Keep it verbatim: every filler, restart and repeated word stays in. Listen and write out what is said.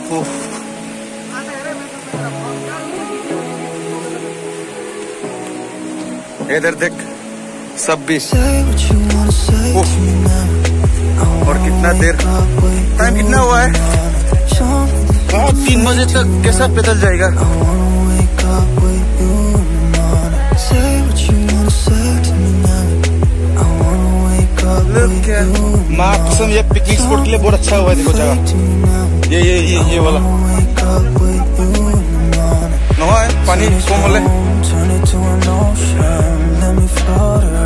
देखो, इधर देख, सब भी। और कितना देर, टाइम कितना हुआ है? हाँ, तीन बजे तक कैसा पैदल जाएगा? माँ कसम, ये पिकनिक स्पॉट के लिए बहुत अच्छा हुआ है। देखो जगह, ये ये ये ये वाला नहा है, पानी कम वाले।